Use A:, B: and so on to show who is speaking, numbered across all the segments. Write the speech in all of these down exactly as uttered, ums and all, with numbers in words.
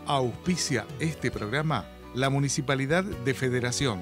A: Auspicia este programa la Municipalidad de Federación.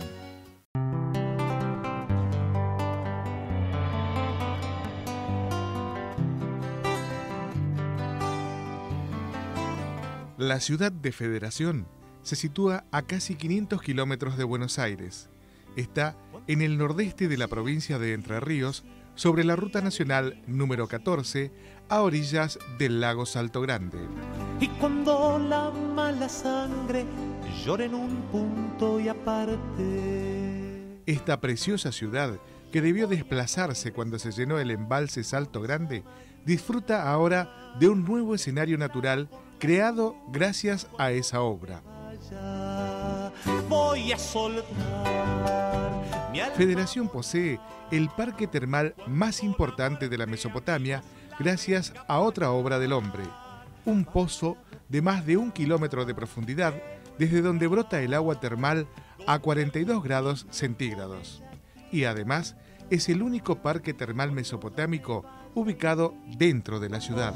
A: La ciudad de Federación se sitúa a casi quinientos kilómetros de Buenos Aires. Está en el nordeste de la provincia de Entre Ríos, sobre la ruta nacional número catorce, a orillas del lago Salto Grande.
B: Y cuando la mala sangre llora en un punto y aparte.
A: Esta preciosa ciudad, que debió desplazarse cuando se llenó el embalse Salto Grande, disfruta ahora de un nuevo escenario natural creado gracias a esa obra.
B: Voy a soltar mi alma.
A: Federación posee el parque termal más importante de la Mesopotamia gracias a otra obra del hombre, un pozo de más de un kilómetro de profundidad desde donde brota el agua termal a cuarenta y dos grados centígrados. Y además es el único parque termal mesopotámico ubicado dentro de la ciudad.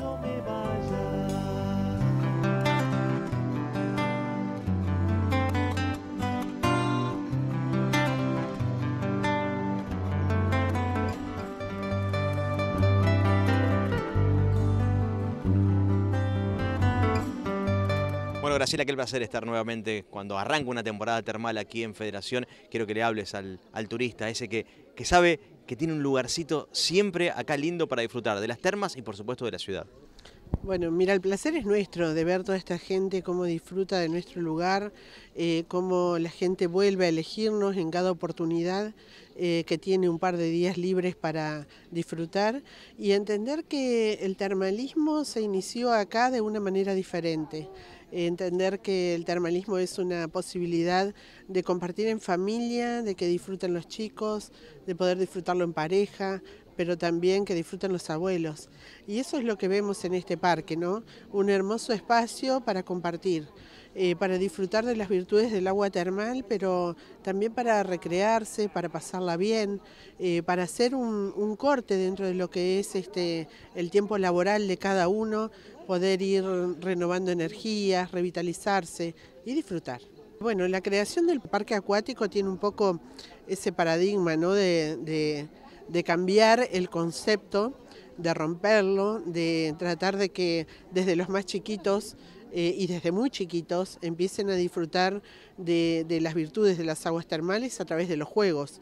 C: Bueno, Graciela, qué placer estar nuevamente cuando arranca una temporada termal aquí en Federación. Quiero que le hables al, al turista, ese que, que sabe que tiene un lugarcito siempre acá lindo para disfrutar de las termas y por supuesto de la ciudad.
D: Bueno, mira, el placer es nuestro de ver toda esta gente, cómo disfruta de nuestro lugar, eh, cómo la gente vuelve a elegirnos en cada oportunidad, eh, que tiene un par de días libres para disfrutar y entender que el termalismo se inició acá de una manera diferente. Entender que el termalismo es una posibilidad de compartir en familia, de que disfruten los chicos, de poder disfrutarlo en pareja, pero también que disfruten los abuelos. Y eso es lo que vemos en este parque, ¿no? Un hermoso espacio para compartir, eh, para disfrutar de las virtudes del agua termal, pero también para recrearse, para pasarla bien, eh, para hacer un, un corte dentro de lo que es este, el tiempo laboral de cada uno, poder ir renovando energías, revitalizarse y disfrutar. Bueno, la creación del parque acuático tiene un poco ese paradigma, ¿no? de, de de cambiar el concepto, de romperlo, de tratar de que desde los más chiquitos eh, y desde muy chiquitos empiecen a disfrutar de, de las virtudes de las aguas termales a través de los juegos.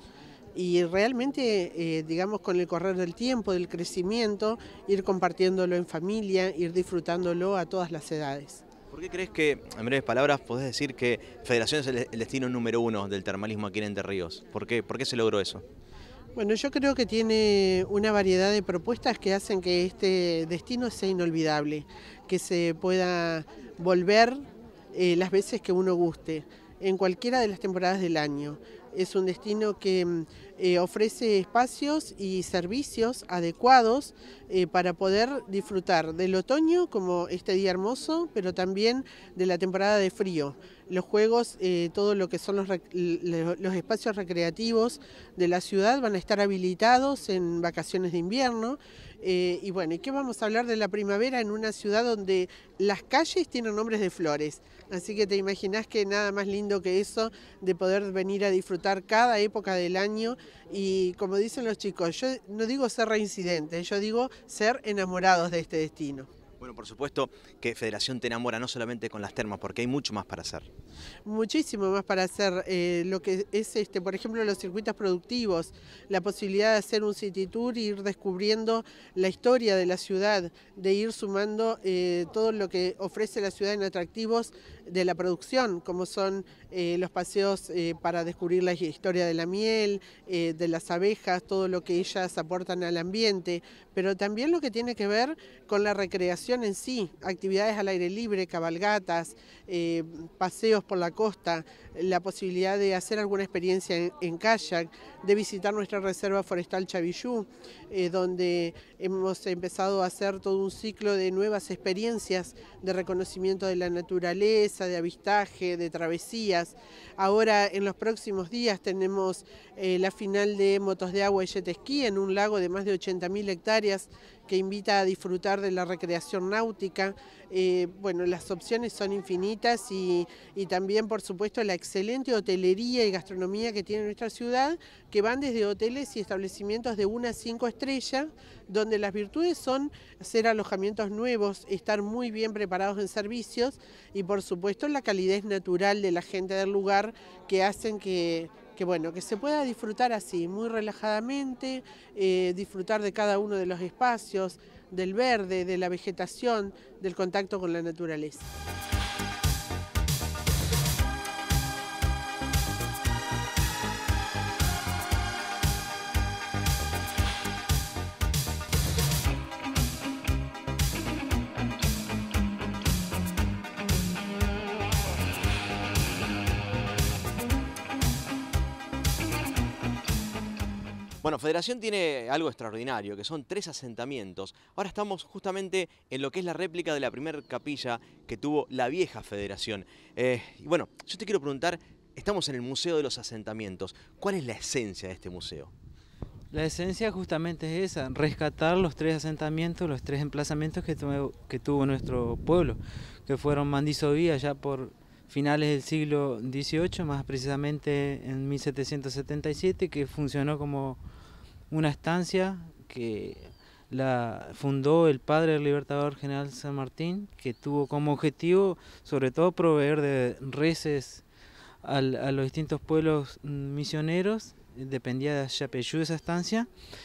D: Y realmente, eh, digamos, con el correr del tiempo, del crecimiento, ir compartiéndolo en familia, ir disfrutándolo a todas las edades.
C: ¿Por qué crees que, en breves palabras, podés decir que Federación es el, el destino número uno del termalismo aquí en Entre Ríos? ¿Por qué? ¿Por qué se logró eso?
D: Bueno, yo creo que tiene una variedad de propuestas que hacen que este destino sea inolvidable, que se pueda volver eh, las veces que uno guste, en cualquiera de las temporadas del año. Es un destino que eh, ofrece espacios y servicios adecuados eh, para poder disfrutar del otoño como este día hermoso, pero también de la temporada de frío. Los juegos, eh, todo lo que son los, los espacios recreativos de la ciudad van a estar habilitados en vacaciones de invierno. Eh, y bueno, ¿y qué vamos a hablar de la primavera en una ciudad donde las calles tienen nombres de flores? Así que te imaginás que nada más lindo que eso, de poder venir a disfrutar cada época del año y, como dicen los chicos, yo no digo ser reincidentes, yo digo ser enamorados de este destino.
C: Bueno, por supuesto que Federación te enamora no solamente con las termas, porque hay mucho más para hacer.
D: Muchísimo más para hacer, eh, lo que es, este, por ejemplo, los circuitos productivos, la posibilidad de hacer un city tour e ir descubriendo la historia de la ciudad, de ir sumando eh, todo lo que ofrece la ciudad en atractivos de la producción, como son eh, los paseos eh, para descubrir la historia de la miel, eh, de las abejas, todo lo que ellas aportan al ambiente, pero también lo que tiene que ver con la recreación en sí, actividades al aire libre, cabalgatas, eh, paseos por la costa, la posibilidad de hacer alguna experiencia en, en kayak, de visitar nuestra reserva forestal Chavillú, eh, donde hemos empezado a hacer todo un ciclo de nuevas experiencias de reconocimiento de la naturaleza, de avistaje, de travesías. Ahora en los próximos días tenemos eh, la final de motos de agua y jet ski en un lago de más de ochenta mil hectáreas que invita a disfrutar de la recreación náutica. Eh, bueno, las opciones son infinitas y, y también, por supuesto, la excelente hotelería y gastronomía que tiene nuestra ciudad, que van desde hoteles y establecimientos de una a cinco estrellas, donde las virtudes son hacer alojamientos nuevos, estar muy bien preparados en servicios y, por supuesto, la calidez natural de la gente del lugar que hacen que, que, bueno, que se pueda disfrutar así, muy relajadamente, eh, disfrutar de cada uno de los espacios, del verde, de la vegetación, del contacto con la naturaleza.
C: Bueno, Federación tiene algo extraordinario, que son tres asentamientos. Ahora estamos justamente en lo que es la réplica de la primera capilla que tuvo la vieja Federación. Eh, y bueno, yo te quiero preguntar, estamos en el Museo de los Asentamientos. ¿Cuál es la esencia de este museo?
E: La esencia justamente es esa, rescatar los tres asentamientos, los tres emplazamientos que tuvo, que tuvo nuestro pueblo, que fueron Mandisoví allá por finales del siglo dieciocho, más precisamente en mil setecientos setenta y siete, que funcionó como una estancia que la fundó el padre del Libertador General San Martín, que tuvo como objetivo sobre todo proveer de reses al, a los distintos pueblos misioneros, dependía de Yapeyú esa estancia,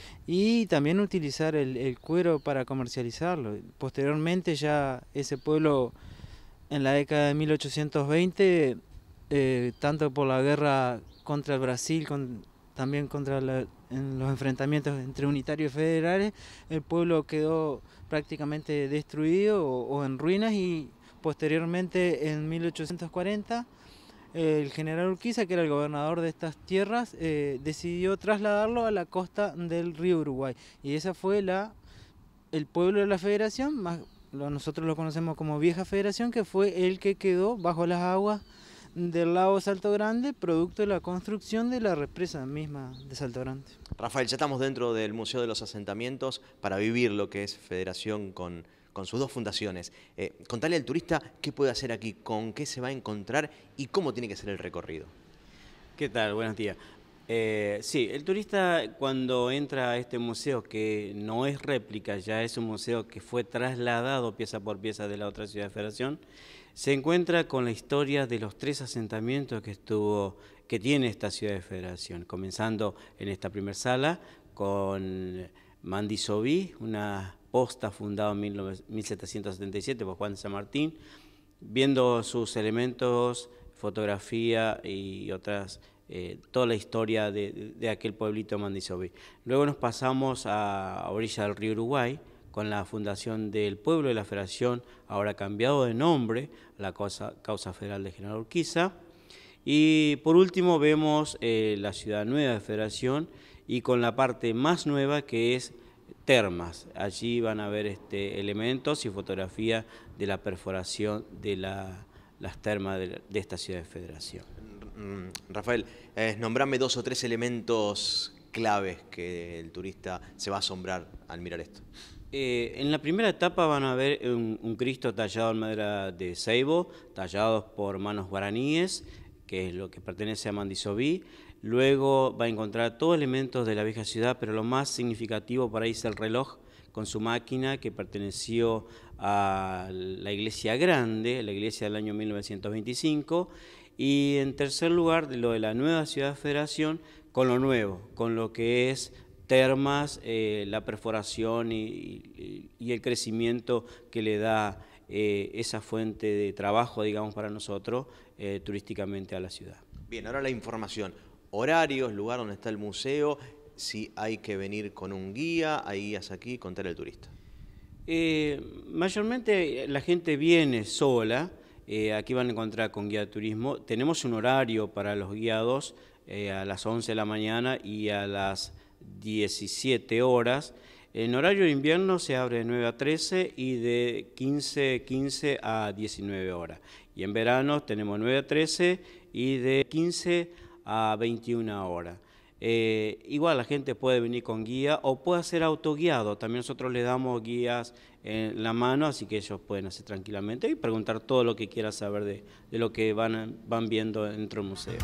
E: y también utilizar el, el cuero para comercializarlo. Posteriormente ya ese pueblo, en la década de mil ochocientos veinte, eh, tanto por la guerra contra el Brasil, con, también contra la, en los enfrentamientos entre unitarios y federales, el pueblo quedó prácticamente destruido o, o en ruinas, y posteriormente en mil ochocientos cuarenta el general Urquiza, que era el gobernador de estas tierras, eh, decidió trasladarlo a la costa del río Uruguay, y esa fue la, el pueblo de la Federación, más nosotros lo conocemos como Vieja Federación, que fue el que quedó bajo las aguas del lago Salto Grande, producto de la construcción de la represa misma de Salto Grande.
C: Rafael, ya estamos dentro del Museo de los Asentamientos para vivir lo que es Federación con, con sus dos fundaciones. Eh, contale al turista qué puede hacer aquí, con qué se va a encontrar y cómo tiene que ser el recorrido.
F: ¿Qué tal? Buenos días. Eh, sí, el turista cuando entra a este museo, que no es réplica, ya es un museo que fue trasladado pieza por pieza de la otra ciudad de Federación, se encuentra con la historia de los tres asentamientos que estuvo, que tiene esta ciudad de Federación, comenzando en esta primera sala con Mandisoví, una posta fundada en mil setecientos setenta y siete por Juan de San Martín, viendo sus elementos, fotografía y otras, eh, toda la historia de, de aquel pueblito Mandisoví. Luego nos pasamos a, a orilla del río Uruguay, con la fundación del pueblo de la Federación, ahora cambiado de nombre, la Causa, Causa Federal de General Urquiza. Y por último vemos eh, la ciudad nueva de Federación, y con la parte más nueva que es Termas. Allí van a ver este, elementos y fotografía de la perforación de la, las termas de, de esta ciudad de Federación.
C: Rafael, eh, nombrame dos o tres elementos claves que el turista se va a asombrar al mirar esto.
F: Eh, en la primera etapa van a ver un, un Cristo tallado en madera de ceibo, tallados por manos guaraníes, que es lo que pertenece a Mandisoví. Luego va a encontrar todos elementos de la vieja ciudad, pero lo más significativo por ahí es el reloj con su máquina, que perteneció a la iglesia grande, la iglesia del año mil novecientos veinticinco. Y en tercer lugar, lo de la nueva ciudad de Federación, con lo nuevo, con lo que es Termas, eh, la perforación y, y, y el crecimiento que le da eh, esa fuente de trabajo, digamos, para nosotros, eh, turísticamente a la ciudad.
C: Bien, ahora la información, horarios, lugar donde está el museo, si hay que venir con un guía, hay guías aquí, contar al turista.
F: Eh, mayormente la gente viene sola, eh, aquí van a encontrar con guía de turismo. Tenemos un horario para los guiados eh, a las once de la mañana y a las diecisiete horas. En horario de invierno se abre de nueve a trece y de quince quince a diecinueve horas. Y en verano tenemos nueve a trece y de quince a veintiuna horas. Eh, igual la gente puede venir con guía o puede hacer autoguiado. También nosotros le damos guías en la mano, así que ellos pueden hacer tranquilamente y preguntar todo lo que quieran saber de, de lo que van, van viendo dentro del museo.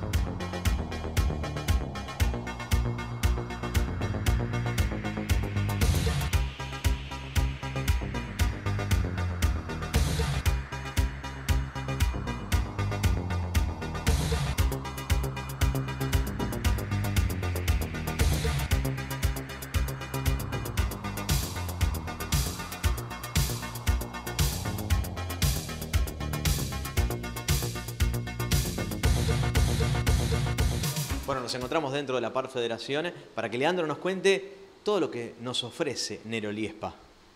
C: Bueno, nos encontramos dentro de la Park Federación para que Leandro nos cuente todo lo que nos ofrece Nerolí Spa.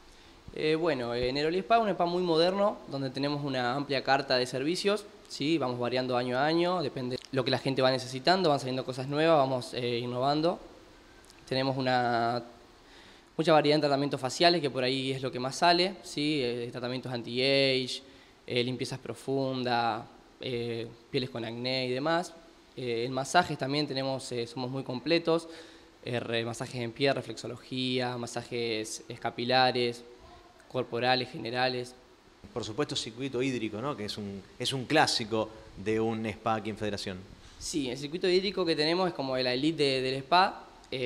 G: Eh, bueno, eh, Nerolí Spa es un spa muy moderno, donde tenemos una amplia carta de servicios, ¿sí? Vamos variando año a año, depende de lo que la gente va necesitando, van saliendo cosas nuevas, vamos eh, innovando. Tenemos una mucha variedad en tratamientos faciales, que por ahí es lo que más sale, ¿sí? Eh, tratamientos anti-age, eh, limpiezas profundas, eh, pieles con acné y demás. Eh, en masajes también tenemos, eh, somos muy completos, eh, masajes en pie, reflexología, masajes capilares, corporales, generales.
C: Por supuesto, circuito hídrico, ¿no? Que es un, es un clásico de un spa aquí en Federación.
G: Sí, el circuito hídrico que tenemos es como la elite de, del spa,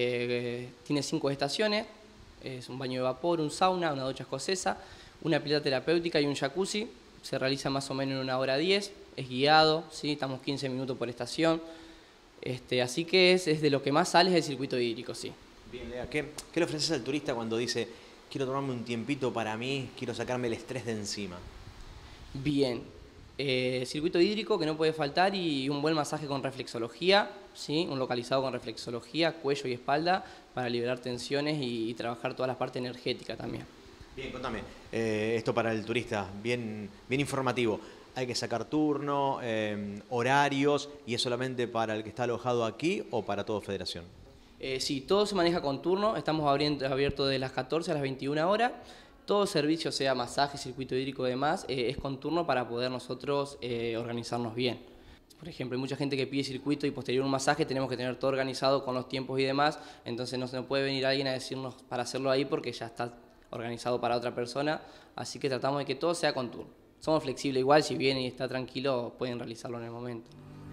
G: eh, tiene cinco estaciones, es un baño de vapor, un sauna, una ducha escocesa, una pileta terapéutica y un jacuzzi. Se realiza más o menos en una hora diez, es guiado, ¿sí? Estamos quince minutos por estación, este, así que es, es de lo que más sale es el circuito hídrico, sí.
C: Bien, Lea, ¿qué, ¿qué le ofreces al turista cuando dice, quiero tomarme un tiempito para mí, quiero sacarme el estrés de encima?
G: Bien, eh, circuito hídrico que no puede faltar y un buen masaje con reflexología, ¿sí? Un localizado con reflexología, cuello y espalda para liberar tensiones y, y trabajar todas las partes energéticas también.
C: Bien, contame, eh, esto para el turista, bien, bien informativo. ¿Hay que sacar turno, eh, horarios, y es solamente para el que está alojado aquí o para toda Federación?
G: Eh, sí, todo se maneja con turno, estamos abiertos de las catorce a las veintiuna horas. Todo servicio, sea masaje, circuito hídrico y demás, eh, es con turno para poder nosotros eh, organizarnos bien. Por ejemplo, hay mucha gente que pide circuito y posterior un masaje, tenemos que tener todo organizado con los tiempos y demás, entonces no se nos puede venir alguien a decirnos para hacerlo ahí porque ya está organizado para otra persona, así que tratamos de que todo sea con turno. Somos flexibles igual, si viene y está tranquilo, pueden realizarlo en el momento.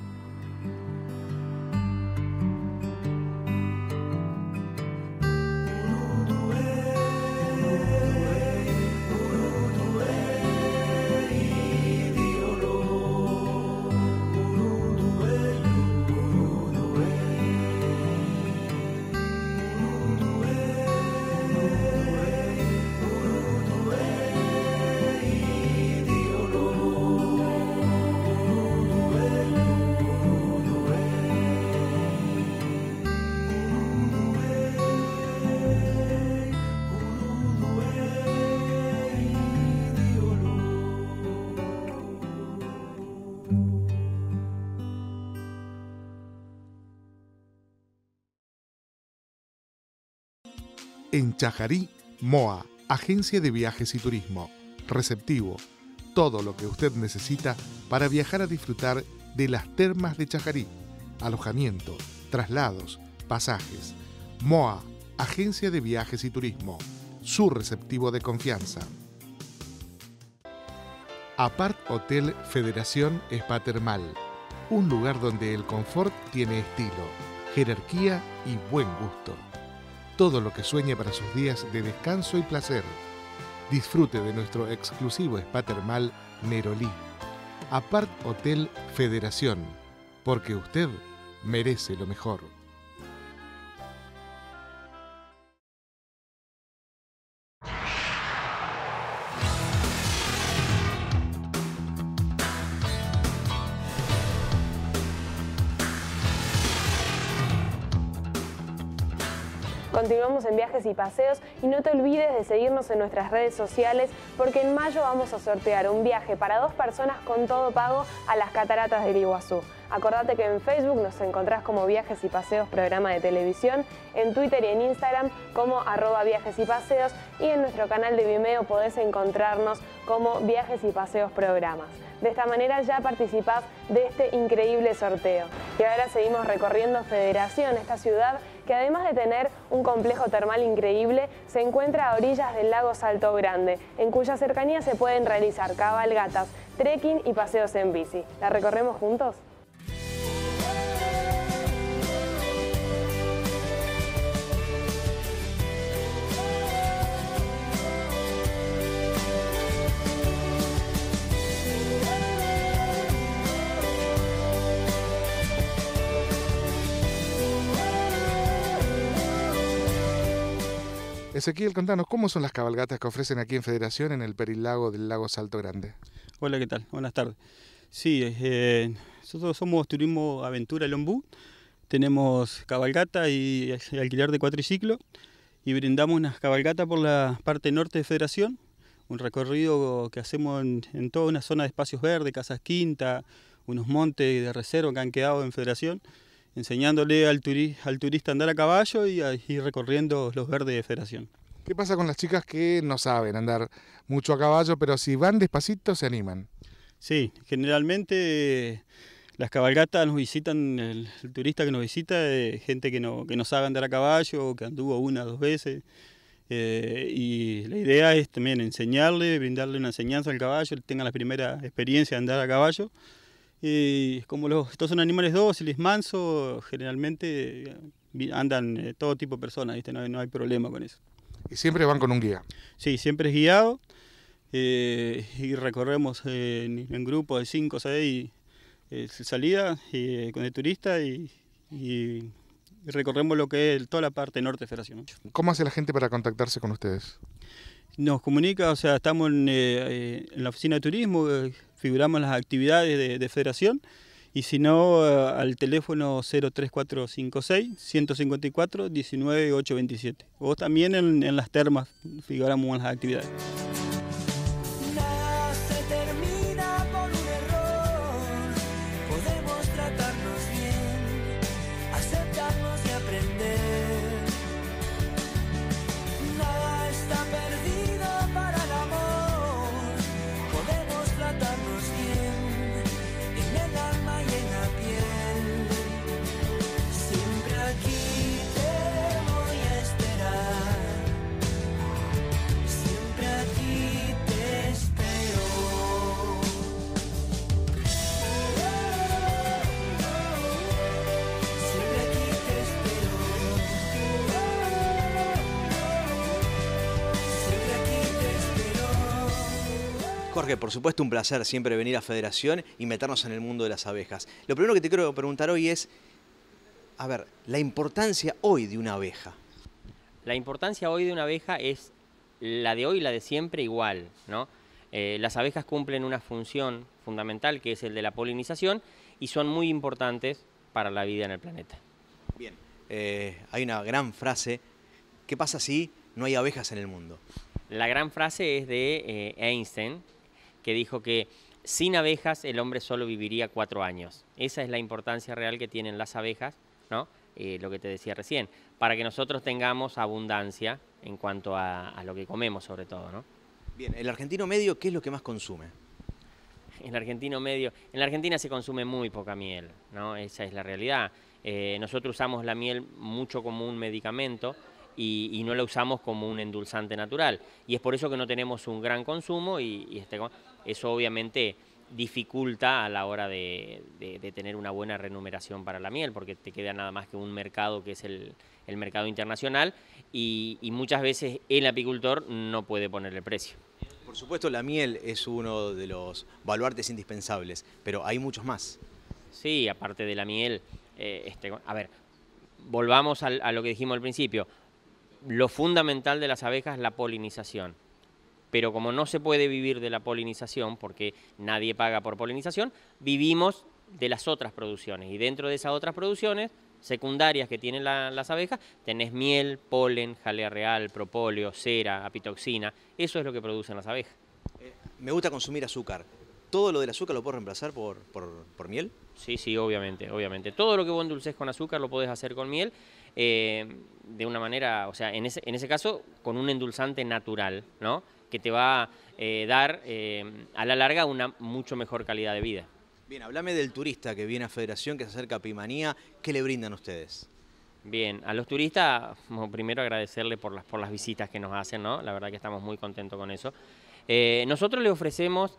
A: En Chajarí, MOA, Agencia de Viajes y Turismo. Receptivo. Todo lo que usted necesita para viajar a disfrutar de las termas de Chajarí. Alojamiento, traslados, pasajes. MOA, Agencia de Viajes y Turismo. Su receptivo de confianza. Apart Hotel Federación Spa Termal. Un lugar donde el confort tiene estilo, jerarquía y buen gusto. Todo lo que sueñe para sus días de descanso y placer. Disfrute de nuestro exclusivo spa termal Nerolí. Apart Hotel Federación, porque usted merece lo mejor.
H: Continuamos en Viajes y Paseos y no te olvides de seguirnos en nuestras redes sociales porque en mayo vamos a sortear un viaje para dos personas con todo pago a las cataratas del Iguazú. Acordate que en Facebook nos encontrás como Viajes y Paseos Programa de Televisión, en Twitter y en Instagram como arroba Viajes y Paseos y en nuestro canal de Vimeo podés encontrarnos como Viajes y Paseos Programas. De esta manera ya participás de este increíble sorteo. Y ahora seguimos recorriendo Federación, esta ciudad que además de tener un complejo termal increíble, se encuentra a orillas del lago Salto Grande, en cuya cercanía se pueden realizar cabalgatas, trekking y paseos en bici. ¿La recorremos juntos?
A: Ezequiel, contanos, ¿cómo son las cabalgatas que ofrecen aquí en Federación en el perilago del lago Salto Grande?
I: Hola, ¿qué tal? Buenas tardes. Sí, eh, nosotros somos Turismo Aventura Lombú, tenemos cabalgata y alquiler de cuatriciclo y brindamos unas cabalgatas por la parte norte de Federación, un recorrido que hacemos en, en toda una zona de espacios verdes, casas quinta, unos montes de reserva que han quedado en Federación, enseñándole al, turi al turista a andar a caballo y a ir recorriendo los verdes de Federación.
A: ¿Qué pasa con las chicas que no saben andar mucho a caballo, pero si van despacito se animan?
I: Sí, generalmente eh, las cabalgatas nos visitan, el, el turista que nos visita es gente que no, que no sabe andar a caballo, que anduvo una o dos veces. Eh, y la idea es también enseñarle, brindarle una enseñanza al caballo, que tenga la primera experiencia de andar a caballo. Y como los, estos son animales dóciles, mansos, generalmente andan eh, todo tipo de personas, ¿viste? No hay, no hay problema con eso.
A: ¿Y siempre van con un guía?
I: Sí, siempre es guiado eh, y recorremos eh, en, en grupos de cinco o seis eh, salidas eh, con el turista y, y recorremos lo que es toda la parte norte de Federación.
A: ¿Cómo hace la gente para contactarse con ustedes?
I: Nos comunica, o sea, estamos en, eh, en la oficina de turismo, eh, figuramos las actividades de, de Federación y si no, eh, al teléfono cero tres cuatro cinco seis, uno cinco cuatro, uno nueve ocho dos siete. O también en, en las termas figuramos en las actividades.
B: Nada se termina por un error, podemos tratarnos bien, aceptarnos y aprender. Nada está perdido para el amor, podemos tratarnos bien, en el alma y en la piel. Siempre aquí te voy a esperar, siempre aquí te espero. Siempre aquí te espero. Siempre aquí te espero.
C: Jorge, por supuesto un placer siempre venir a Federación y meternos en el mundo de las abejas. Lo primero que te quiero preguntar hoy es, a ver, la importancia hoy de una abeja.
J: La importancia hoy de una abeja es la de hoy y la de siempre igual, ¿no? Eh, las abejas cumplen una función fundamental que es el de la polinización y son muy importantes para la vida en el planeta.
C: Bien, eh, hay una gran frase, ¿qué pasa si no hay abejas en el mundo?
J: La gran frase es de eh, Einstein, que dijo que sin abejas el hombre solo viviría cuatro años. Esa es la importancia real que tienen las abejas, ¿no? Eh, lo que te decía recién, para que nosotros tengamos abundancia en cuanto a, a lo que comemos sobre todo, ¿no?
C: Bien, el argentino medio, ¿qué es lo que más consume?
J: El argentino medio, en la Argentina se consume muy poca miel, ¿no? Esa es la realidad. Eh, nosotros usamos la miel mucho como un medicamento y, y no la usamos como un endulzante natural. Y es por eso que no tenemos un gran consumo y, y este, eso obviamente dificulta a la hora de, de, de tener una buena remuneración para la miel, porque te queda nada más que un mercado que es el, el mercado internacional y, y muchas veces el apicultor no puede poner el precio.
C: Por supuesto la miel es uno de los baluartes indispensables, pero hay muchos más.
J: Sí, aparte de la miel, eh, este, a ver, volvamos al, a lo que dijimos al principio, lo fundamental de las abejas es la polinización. Pero como no se puede vivir de la polinización, porque nadie paga por polinización, vivimos de las otras producciones. Y dentro de esas otras producciones secundarias que tienen la, las abejas, tenés miel, polen, jalea real, propóleo, cera, apitoxina, eso es lo que producen las abejas.
C: Eh, me gusta consumir azúcar. ¿Todo lo del azúcar lo puedo reemplazar por, por, por miel?
J: Sí, sí, obviamente, obviamente. Todo lo que vos endulces con azúcar lo podés hacer con miel, eh, de una manera, o sea, en ese, en ese caso, con un endulzante natural, ¿no? Que te va a eh, dar, eh, a la larga, una mucho mejor calidad de vida.
C: Bien, hablame del turista que viene a Federación, que se acerca a Epimanía. ¿Qué le brindan ustedes?
J: Bien, a los turistas, bueno, primero agradecerles por las, por las visitas que nos hacen, ¿no? La verdad que estamos muy contentos con eso. Eh, nosotros les ofrecemos...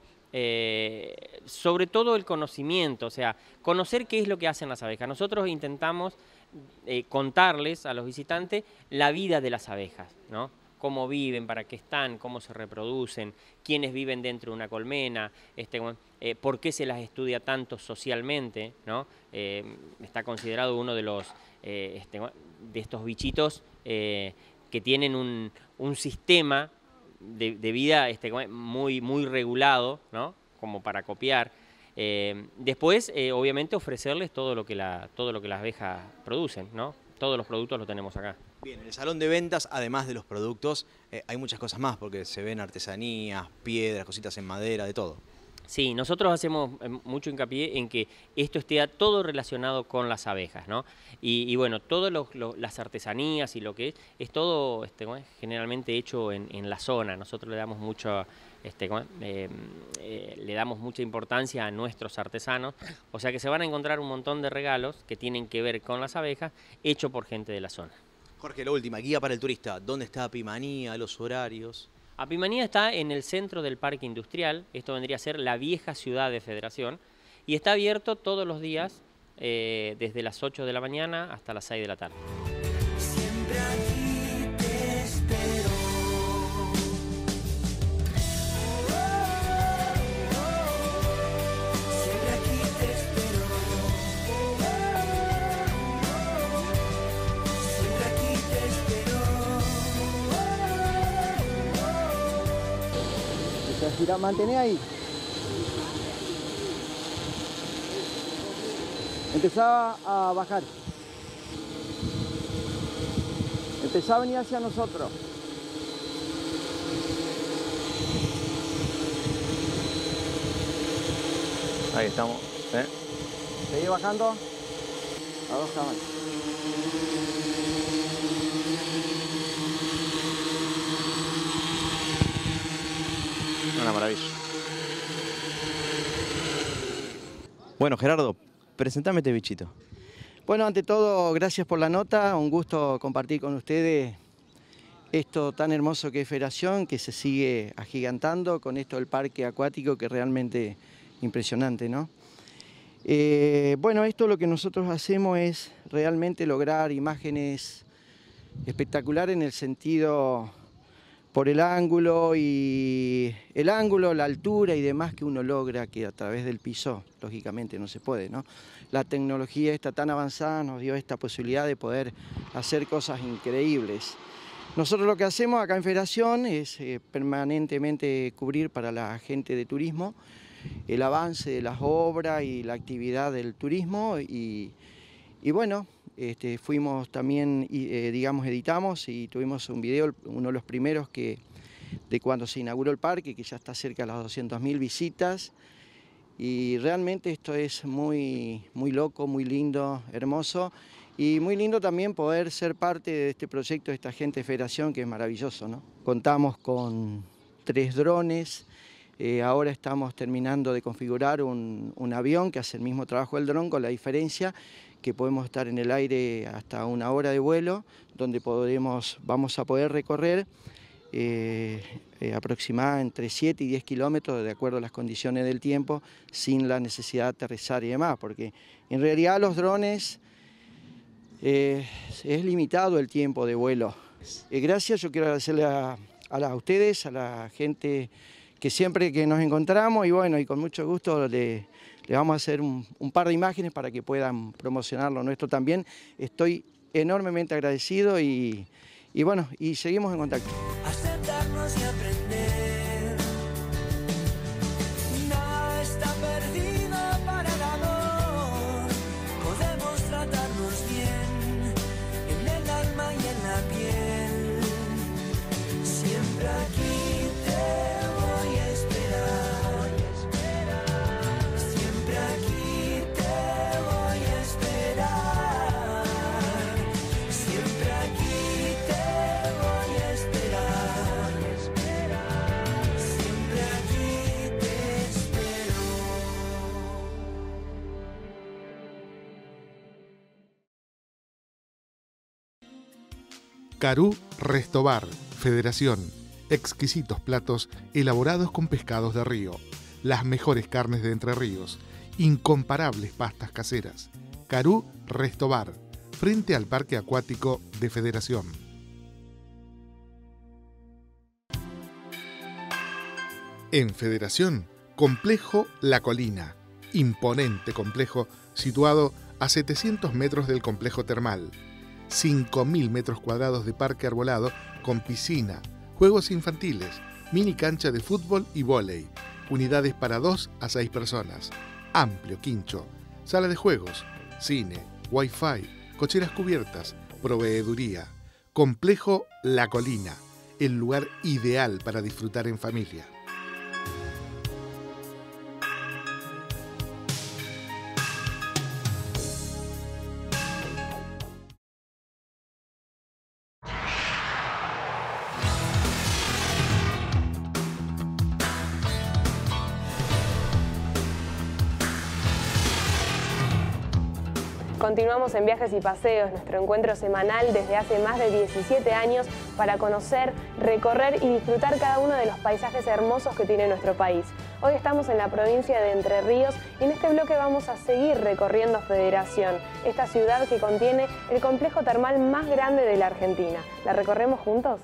J: Eh, sobre todo el conocimiento, o sea, conocer qué es lo que hacen las abejas. Nosotros intentamos eh, contarles a los visitantes la vida de las abejas, ¿no? Cómo viven, para qué están, cómo se reproducen, quiénes viven dentro de una colmena, este, eh, por qué se las estudia tanto socialmente, ¿no? Eh, está considerado uno de los eh, este, de estos bichitos eh, que tienen un, un sistema De, de vida este, muy, muy regulado, ¿no? Como para copiar. Eh, después, eh, obviamente, ofrecerles todo lo que la, todo lo que las abejas producen, ¿no? Todos los productos los tenemos acá.
C: Bien, en el salón de ventas, además de los productos, eh, hay muchas cosas más, porque se ven artesanías, piedras, cositas en madera, de todo.
J: Sí, nosotros hacemos mucho hincapié en que esto esté todo relacionado con las abejas, ¿no? Y, y bueno, todas las artesanías y lo que es, es todo este, generalmente hecho en, en la zona. Nosotros le damos mucho, este, eh, eh, le damos mucha importancia a nuestros artesanos, o sea que se van a encontrar un montón de regalos que tienen que ver con las abejas, hecho por gente de la zona.
C: Jorge, la última, guía para el turista. ¿Dónde está Epimanía, los horarios?
J: Epimanía está en el centro del Parque Industrial, esto vendría a ser la vieja ciudad de Federación, y está abierto todos los días, eh, desde las ocho de la mañana hasta las seis de la tarde.
K: Siempre aquí te espero. Siempre aquí te espero. Siempre aquí te espero.
L: Gira, mantené ahí. Empezaba a bajar. Empezaba a venir hacia nosotros.
C: Ahí estamos. ¿Eh?
L: Seguí bajando a dos cámaras.
C: Una maravilla. Bueno, Gerardo, presentame este bichito.
L: Bueno, ante todo, gracias por la nota. Un gusto compartir con ustedes esto tan hermoso que es Federación, que se sigue agigantando con esto del parque acuático, que es realmente impresionante, ¿no? Eh, bueno, esto lo que nosotros hacemos es realmente lograr imágenes espectaculares en el sentido... por el ángulo y el ángulo, la altura y demás que uno logra, que a través del piso, lógicamente no se puede, ¿no? La tecnología está tan avanzada, nos dio esta posibilidad de poder hacer cosas increíbles. Nosotros lo que hacemos acá en Federación es eh, permanentemente cubrir para la gente de turismo el avance de las obras y la actividad del turismo y, y bueno, Este, fuimos también, eh, digamos, editamos y tuvimos un video, uno de los primeros que de cuando se inauguró el parque, que ya está cerca de las doscientas mil visitas. Y realmente esto es muy, muy loco, muy lindo, hermoso. Y muy lindo también poder ser parte de este proyecto de esta gente de Federación, que es maravilloso, ¿no? Contamos con tres drones. Eh, ahora estamos terminando de configurar un, un avión que hace el mismo trabajo del dron, con la diferencia que podemos estar en el aire hasta una hora de vuelo, donde podremos, vamos a poder recorrer eh, eh, aproximadamente entre siete y diez kilómetros, de acuerdo a las condiciones del tiempo, sin la necesidad de aterrizar y demás, porque en realidad los drones eh, es limitado el tiempo de vuelo. Eh, gracias, yo quiero agradecerle a, a, la, a ustedes, a la gente que siempre que nos encontramos, y bueno, y con mucho gusto le, le vamos a hacer un, un par de imágenes para que puedan promocionar lo nuestro también. Estoy enormemente agradecido y, y bueno, y seguimos en contacto.
K: Aceptarnos y aprender. Nada está perdido para el amor. Podemos tratarnos bien.
A: Carú Restobar, Federación. Exquisitos platos elaborados con pescados de río. Las mejores carnes de Entre Ríos. Incomparables pastas caseras. Carú Restobar, frente al Parque Acuático de Federación. En Federación, Complejo La Colina. Imponente complejo situado a setecientos metros del complejo termal. cinco mil metros cuadrados de parque arbolado con piscina, juegos infantiles, mini cancha de fútbol y vóley, unidades para dos a seis personas, amplio quincho, sala de juegos, cine, wifi, cocheras cubiertas, proveeduría. Complejo La Colina, el lugar ideal para disfrutar en familia.
H: Continuamos en Viajes y Paseos, nuestro encuentro semanal desde hace más de diecisiete años para conocer, recorrer y disfrutar cada uno de los paisajes hermosos que tiene nuestro país. Hoy estamos en la provincia de Entre Ríos y en este bloque vamos a seguir recorriendo Federación, esta ciudad que contiene el complejo termal más grande de la Argentina. ¿La recorremos juntos?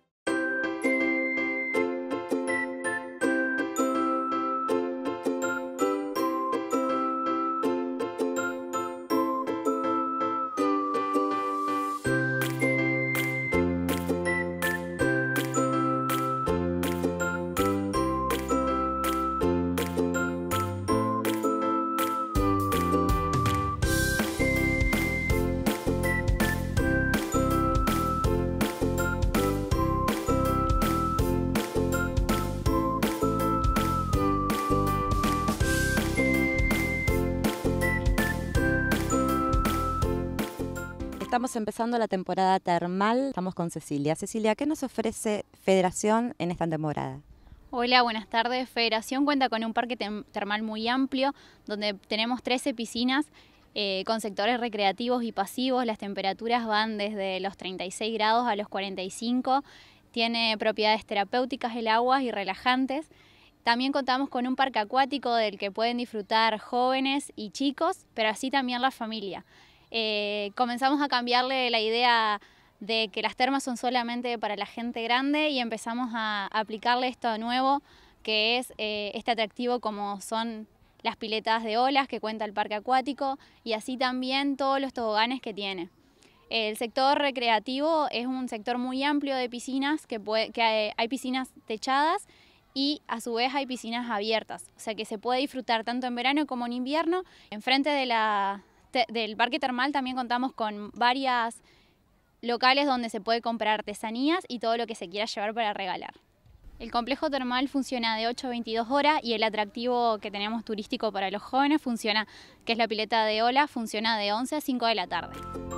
M: Estamos empezando la temporada termal, estamos con Cecilia. Cecilia, ¿qué nos ofrece Federación en esta temporada?
N: Hola, buenas tardes. Federación cuenta con un parque termal muy amplio, donde tenemos trece piscinas eh, con sectores recreativos y pasivos. Las temperaturas van desde los treinta y seis grados a los cuarenta y cinco. Tiene propiedades terapéuticas el agua y relajantes. También contamos con un parque acuático del que pueden disfrutar jóvenes y chicos, pero así también la familia. Eh, comenzamos a cambiarle la idea de que las termas son solamente para la gente grande y empezamos a aplicarle esto nuevo, que es eh, este atractivo como son las piletas de olas que cuenta el parque acuático y así también todos los toboganes que tiene. El sector recreativo es un sector muy amplio de piscinas, que, puede, que hay, hay piscinas techadas y a su vez hay piscinas abiertas, o sea que se puede disfrutar tanto en verano como en invierno. Enfrente de la del parque termal también contamos con varias locales donde se puede comprar artesanías y todo lo que se quiera llevar para regalar. El complejo termal funciona de ocho a veintidós horas y el atractivo que tenemos turístico para los jóvenes funciona, que es la pileta de ola, funciona de once a cinco de la tarde.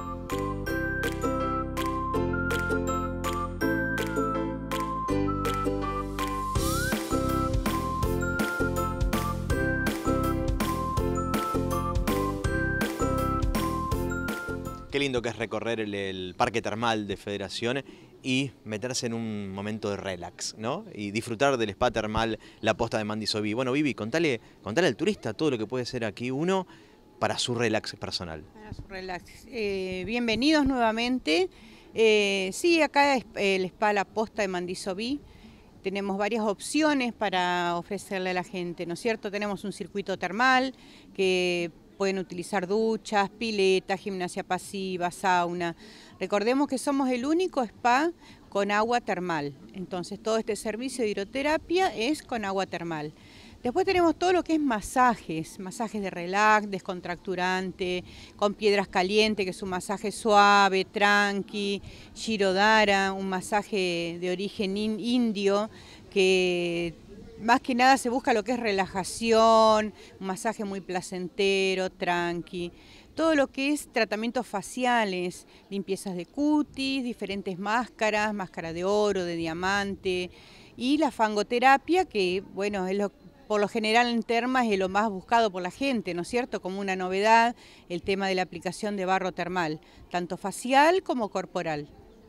C: Qué lindo que es recorrer el, el parque termal de Federación y meterse en un momento de relax, ¿no? Y disfrutar del spa termal La Posta de Mandisoví. Bueno, Vivi, contale, contale al turista todo lo que puede ser aquí uno para su relax personal.
O: Para su relax. Eh, bienvenidos nuevamente. Eh, sí, acá es el spa La Posta de Mandisoví. Tenemos varias opciones para ofrecerle a la gente, ¿no es cierto? Tenemos un circuito termal que pueden utilizar duchas, piletas, gimnasia pasiva, sauna. Recordemos que somos el único spa con agua termal. Entonces todo este servicio de hidroterapia es con agua termal. Después tenemos todo lo que es masajes, masajes de relax, descontracturante, con piedras calientes, que es un masaje suave, tranqui, Shirodhara, un masaje de origen indio que más que nada se busca lo que es relajación, un masaje muy placentero, tranqui. Todo lo que es tratamientos faciales, limpiezas de cutis, diferentes máscaras, máscara de oro, de diamante y la fangoterapia, que bueno, es lo, por lo general en termas es lo más buscado por la gente, ¿no es cierto? Como una novedad, el tema de la aplicación de barro termal, tanto facial como corporal.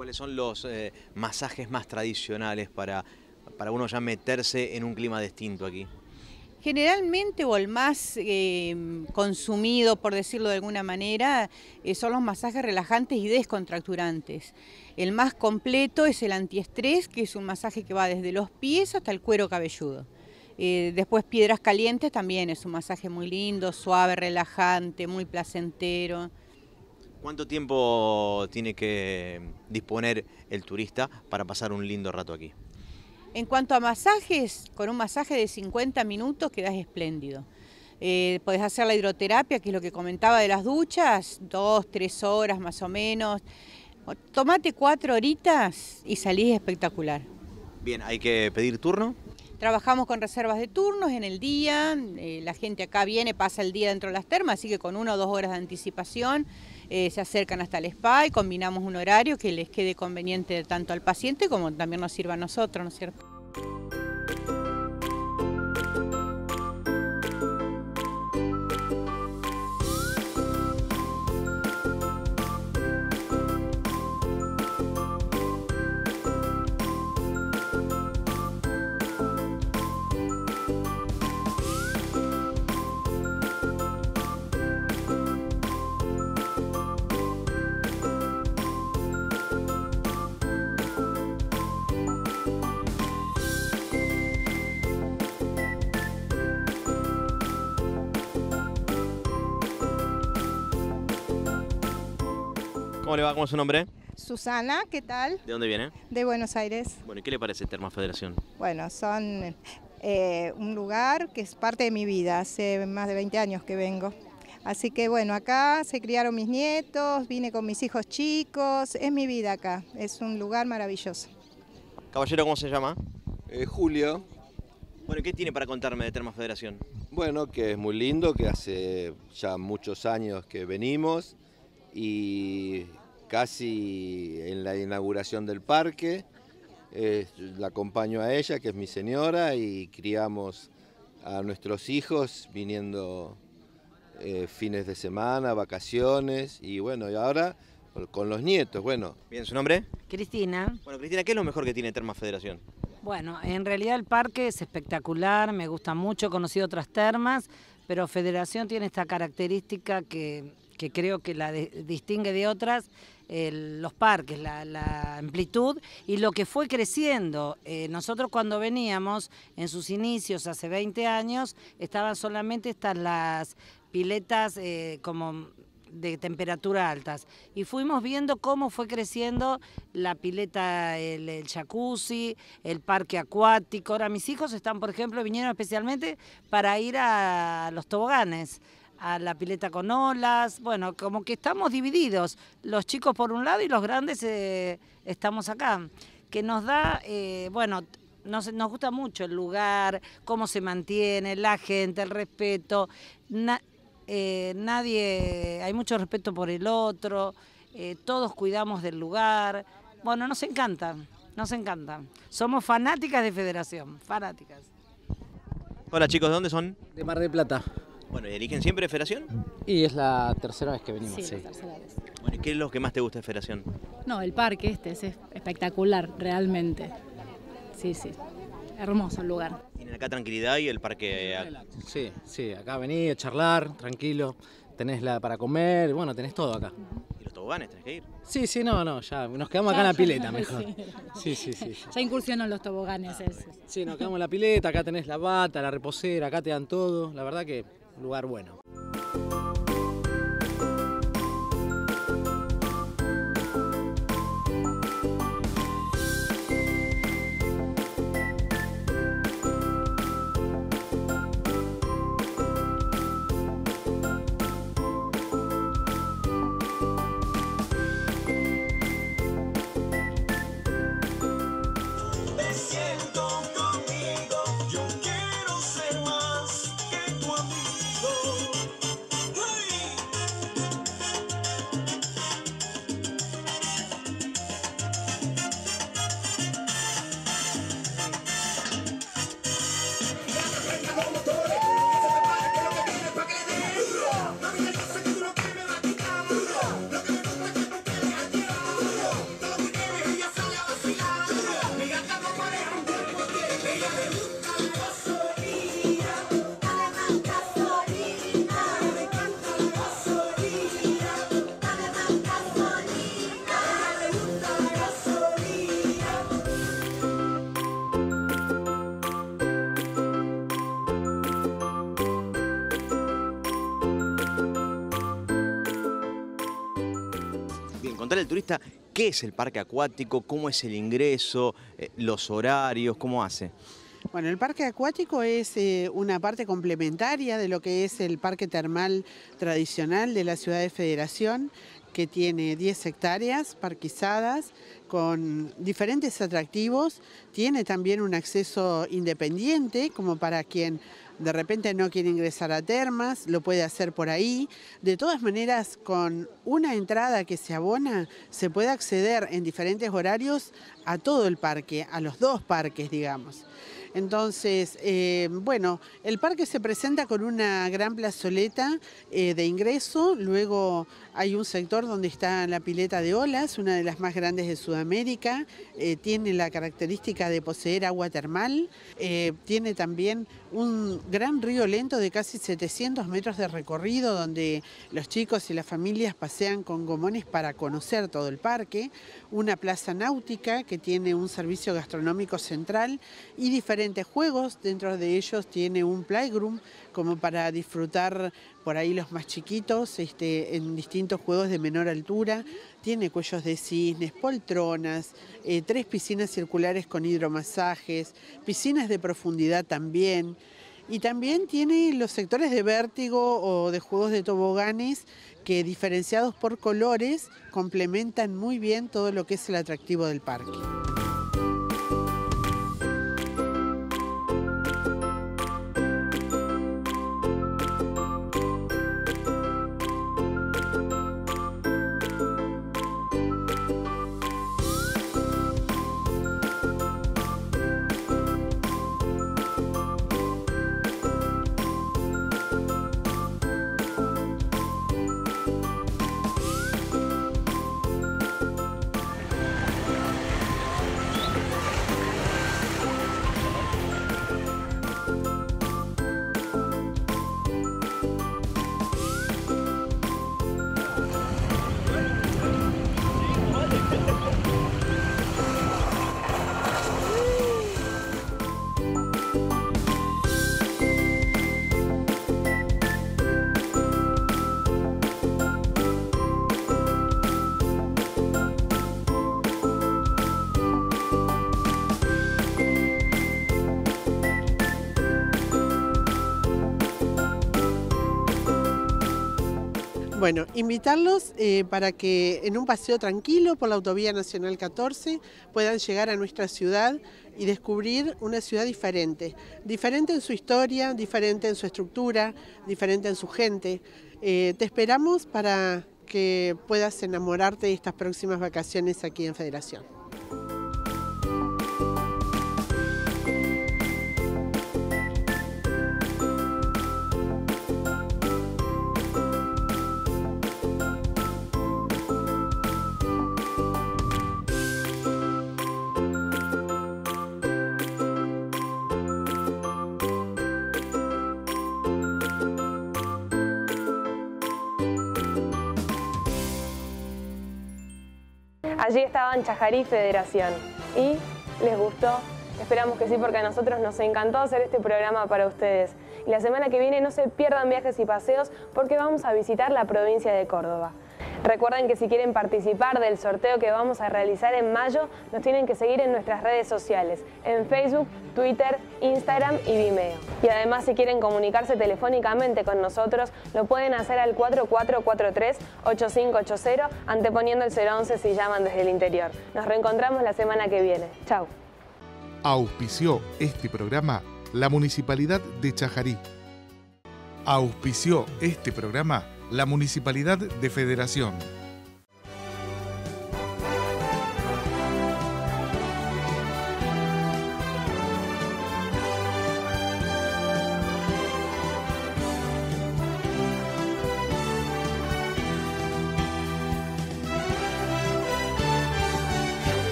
C: ¿Cuáles son los eh, masajes más tradicionales para, para uno ya meterse en un clima distinto aquí?
O: Generalmente, o el más eh, consumido, por decirlo de alguna manera, eh, son los masajes relajantes y descontracturantes. El más completo es el antiestrés, que es un masaje que va desde los pies hasta el cuero cabelludo. Eh, después piedras calientes también es un masaje muy lindo, suave, relajante, muy placentero.
C: ¿Cuánto tiempo tiene que disponer el turista para pasar un lindo rato aquí?
O: En cuanto a masajes, con un masaje de cincuenta minutos quedás espléndido. Eh, podés hacer la hidroterapia, que es lo que comentaba de las duchas, dos, tres horas más o menos. Tomate cuatro horitas y salís espectacular.
C: Bien, ¿hay que pedir turno?
O: Trabajamos con reservas de turnos en el día, eh, la gente acá viene, pasa el día dentro de las termas, así que con una o dos horas de anticipación eh, se acercan hasta el spa y combinamos un horario que les quede conveniente tanto al paciente como también nos sirva a nosotros, ¿no es cierto?
C: ¿Cómo le va? ¿Cómo es su nombre?
P: Susana, ¿qué tal?
C: ¿De dónde viene?
P: De Buenos Aires.
C: Bueno, ¿y qué le parece Termas Federación?
P: Bueno, son eh, un lugar que es parte de mi vida, hace más de veinte años que vengo. Así que bueno, acá se criaron mis nietos, vine con mis hijos chicos, es mi vida acá, es un lugar maravilloso.
C: Caballero, ¿cómo se llama?
Q: Eh, Julio.
C: Bueno, ¿qué tiene para contarme de Termas Federación?
Q: Bueno, que es muy lindo, que hace ya muchos años que venimos y casi en la inauguración del parque, eh, la acompaño a ella, que es mi señora, y criamos a nuestros hijos viniendo eh, fines de semana, vacaciones, y bueno, y ahora con los nietos, bueno.
C: Bien, ¿su nombre?
R: Cristina.
C: Bueno, Cristina, ¿qué es lo mejor que tiene Termas Federación?
R: Bueno, en realidad el parque es espectacular, me gusta mucho, he conocido otras termas, pero Federación tiene esta característica que, que creo que la de, distingue de otras, el, los parques, la, la amplitud y lo que fue creciendo. Eh, nosotros cuando veníamos, en sus inicios, hace veinte años, estaban solamente estas las piletas eh, como de temperatura altas y fuimos viendo cómo fue creciendo la pileta, el, el jacuzzi, el parque acuático. Ahora mis hijos están, por ejemplo, vinieron especialmente para ir a los toboganes, a la pileta con olas. Bueno, como que estamos divididos, los chicos por un lado y los grandes eh, estamos acá, que nos da, eh, bueno, Nos, nos gusta mucho el lugar, cómo se mantiene, la gente, el respeto. Na, eh, nadie, hay mucho respeto por el otro, eh, todos cuidamos del lugar. Bueno, nos encanta, nos encanta. Somos fanáticas de Federación, fanáticas.
C: Hola chicos, ¿de dónde son?
S: De Mar del Plata.
C: Bueno, ¿y eligen siempre Federación?
S: Y es la tercera vez que venimos.
T: Sí,
S: sí.
T: la tercera vez.
C: Bueno, ¿y qué es lo que más te gusta de Federación?
T: No, el parque este es espectacular, realmente. Sí, sí, hermoso el lugar.
C: Tienen acá tranquilidad y el parque...
S: Sí, sí, acá vení a charlar, tranquilo, tenés la para comer, bueno, tenés todo acá.
C: ¿Y los toboganes tenés que ir?
S: Sí, sí, no, no, ya, nos quedamos acá en la pileta mejor. Sí, sí, sí. sí.
T: Ya incursionó en los toboganes ese.
S: Sí, nos quedamos en la pileta, acá tenés la bata, la reposera, acá te dan todo, la verdad que un lugar bueno.
K: Yo quiero ser más que tu amigo.
C: contarle al turista qué es el parque acuático, cómo es el ingreso, eh, los horarios, cómo hace.
D: Bueno, el parque acuático es eh, una parte complementaria de lo que es el parque termal tradicional de la ciudad de Federación, que tiene diez hectáreas parquizadas con diferentes atractivos. Tiene también un acceso independiente, como para quien de repente no quiere ingresar a termas, lo puede hacer por ahí. De todas maneras, con una entrada que se abona, se puede acceder en diferentes horarios a todo el parque, a los dos parques, digamos. Entonces, eh, bueno, el parque se presenta con una gran plazoleta eh, de ingreso, luego hay un sector donde está la pileta de olas, una de las más grandes de Sudamérica, eh, tiene la característica de poseer agua termal, eh, tiene también un gran río lento de casi setecientos metros de recorrido donde los chicos y las familias pasean con gomones para conocer todo el parque, una plaza náutica que tiene un servicio gastronómico central y diferentes juegos. Dentro de ellos tiene un playground como para disfrutar por ahí los más chiquitos este, en distintos juegos de menor altura. Tiene cuellos de cisnes, poltronas, eh, tres piscinas circulares con hidromasajes, piscinas de profundidad también. Y también tiene los sectores de vértigo o de juegos de toboganes que, diferenciados por colores, complementan muy bien todo lo que es el atractivo del parque. Bueno, invitarlos eh, para que en un paseo tranquilo por la Autovía Nacional catorce puedan llegar a nuestra ciudad y descubrir una ciudad diferente, diferente en su historia, diferente en su estructura, diferente en su gente. Eh, te esperamos para que puedas enamorarte de estas próximas vacaciones aquí en Federación.
H: Allí estaban Chajarí y Federación. ¿Y les gustó? Esperamos que sí, porque a nosotros nos encantó hacer este programa para ustedes. Y la semana que viene no se pierdan Viajes y Paseos, porque vamos a visitar la provincia de Córdoba. Recuerden que si quieren participar del sorteo que vamos a realizar en mayo, nos tienen que seguir en nuestras redes sociales, en Facebook, Twitter, Instagram y Vimeo. Y además, si quieren comunicarse telefónicamente con nosotros, lo pueden hacer al cuatro cuatro cuatro tres, ocho cinco ocho cero, anteponiendo el cero once si llaman desde el interior. Nos reencontramos la semana que viene. Chau.
A: Auspició este programa la Municipalidad de Chajarí. Auspició este programa la Municipalidad de Federación.